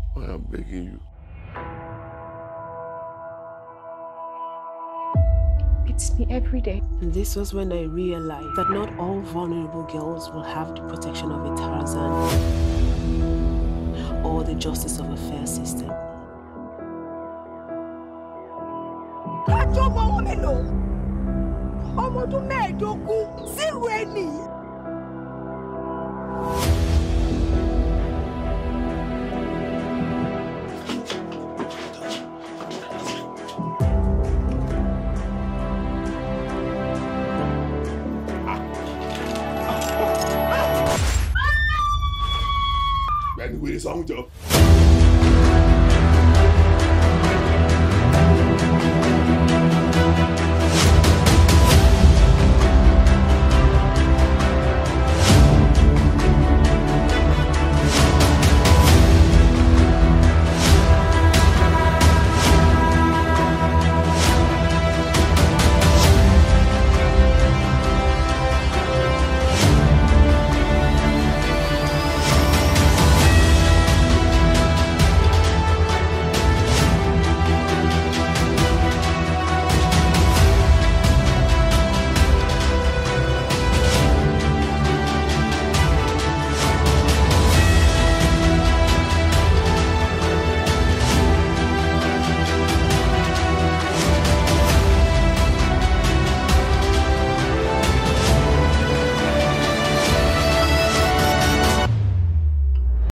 I am begging you. It's me every day. And this was when I realized that not all vulnerable girls will have the protection of a Tarzan or the justice of a fair system. Anyway, it's on job.